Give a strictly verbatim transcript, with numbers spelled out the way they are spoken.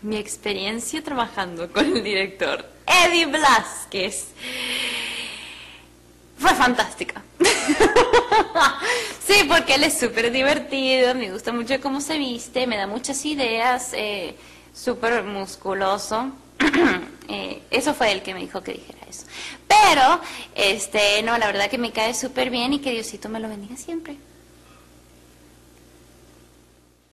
mi experiencia trabajando con el director Eddie Blasquez fue fantástica. Sí, porque él es súper divertido, me gusta mucho cómo se viste, me da muchas ideas, eh, súper musculoso. eh, eso fue él que me dijo que dijera eso. Pero, este, no, la verdad que me cae súper bien y que Diosito me lo bendiga siempre.